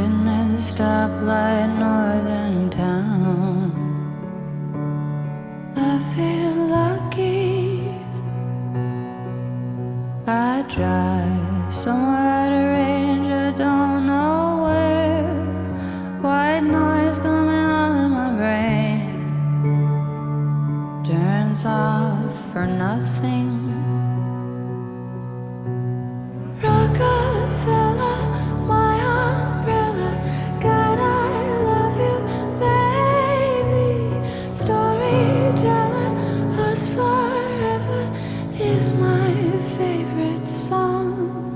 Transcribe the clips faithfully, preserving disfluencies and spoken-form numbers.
Sitting at the stoplight, northern town. I feel lucky. I drive somewhere out of range, I don't know where. White noise coming all in my brain, turns off for nothing. Rockefella, my umbrella. God, I love you, baby. Storyteller, us forever is my favorite song.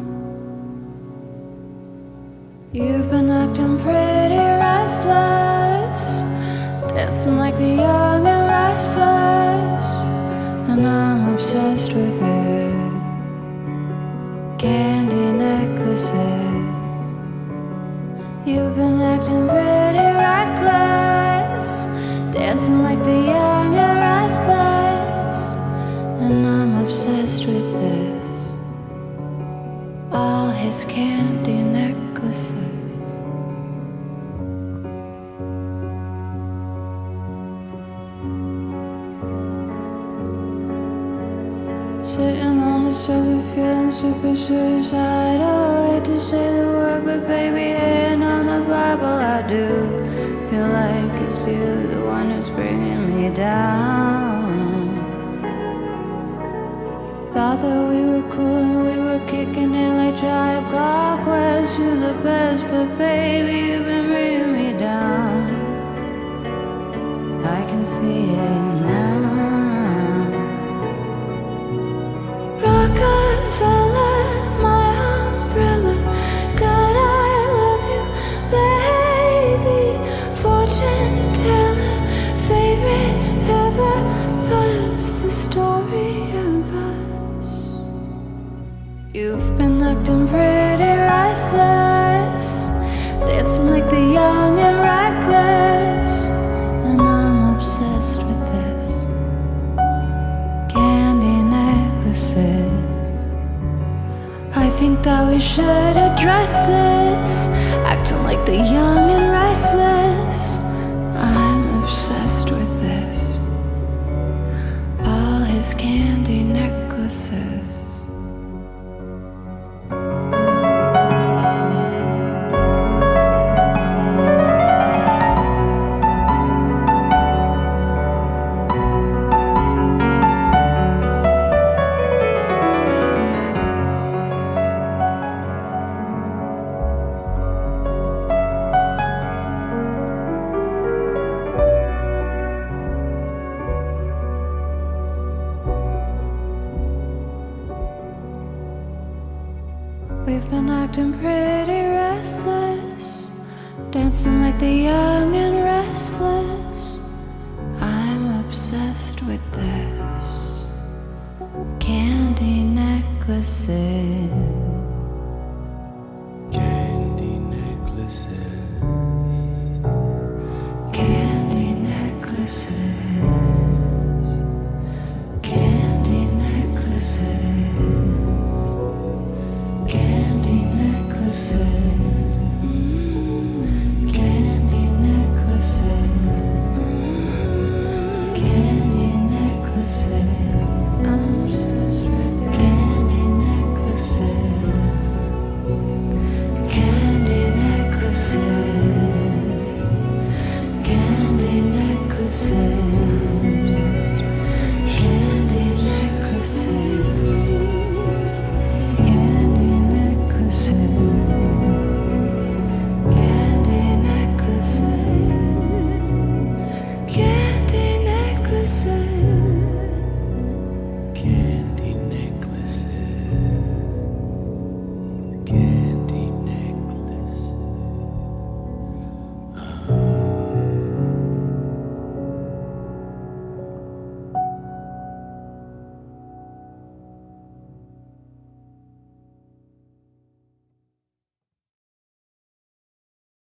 You've been acting pretty restless, dancing like the young and restless, and I'm obsessed with it. Candy necklaces. You've been acting pretty reckless, dancing like the young and restless, and I'm obsessed with this. All his candy necklaces. Sitting on the sofa, feeling super suicidal. Hate to say the word, but baby, hand on the Bible, I do feel like it's you, the one who's bringing me down. Thought that we were cool and we were kicking it like Tribe Called Quest. You're the best, but baby, you've been bringing me down. I can see it now. Rockefella, my umbrella. God, I love you, baby. Fortune teller, favorite ever. What's the story of us? You've been acting pretty restless, dancing like the young and reckless, and I'm obsessed with this. Candy necklaces. I think that we should address this, acting like the young and restless. I'm obsessed with this. All his candy necklaces. We've been acting pretty restless, dancing like the young and restless. I'm obsessed with this. Candy necklaces.